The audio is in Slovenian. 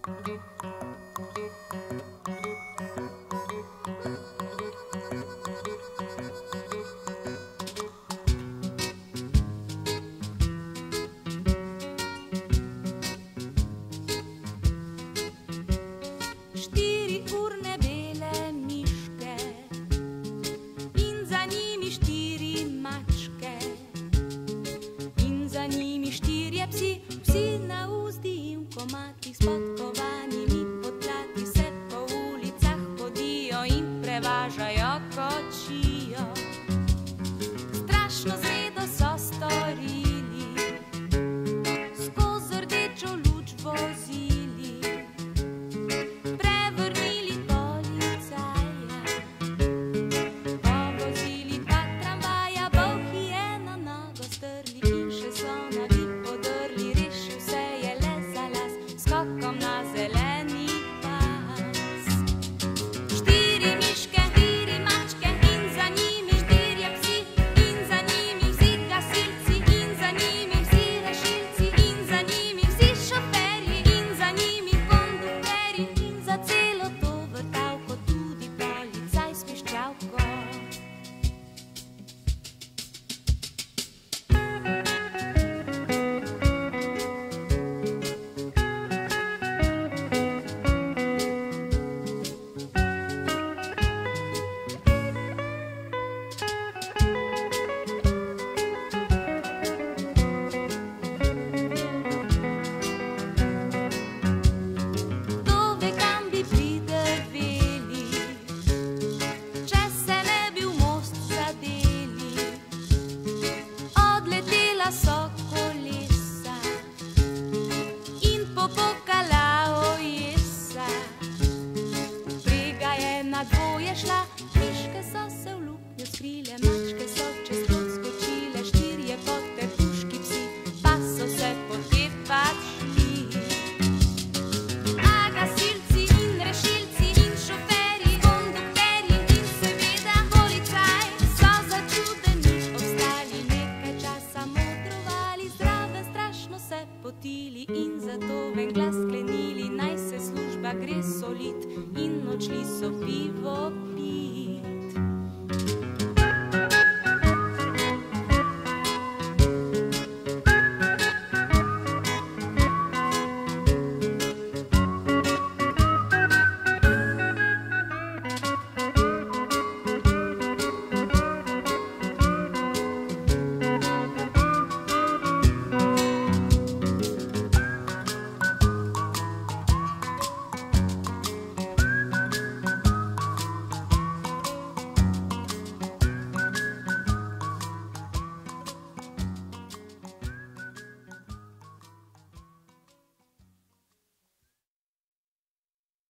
Psi na uzdi in komati s podkovanimi podplati se po ulicah podijo in prevažajo kočijo. Strašno zredo so storili, skozi rdečo luč vozili, prevrnili policaja, povozili dva tramvaja, bolhi je na nogo strli in še so nogi podrli. Skokom na zeleni pas. Štiri miške, štiri mačke in za njimi štirje psi in za njimi vsi gasilci in za njimi vsi rešilci in za njimi vsi šoferji in za njimi kondukterji in za celo to vrtavko tudi policaj s piščalko. So kolesa in popokala ojesa, vprega je na dvoje šla, miške so se v luknjo skrile, mačke so čez plot skočile, štirje potepuški psi pa so se potepačili. A gasilci in rešilci in šoferji, kondukterji in seveda policaj so začudeni obstali nekaj časa potili in zato ven glas sklenili, naj se služba gre solit in odšli so pivo piti.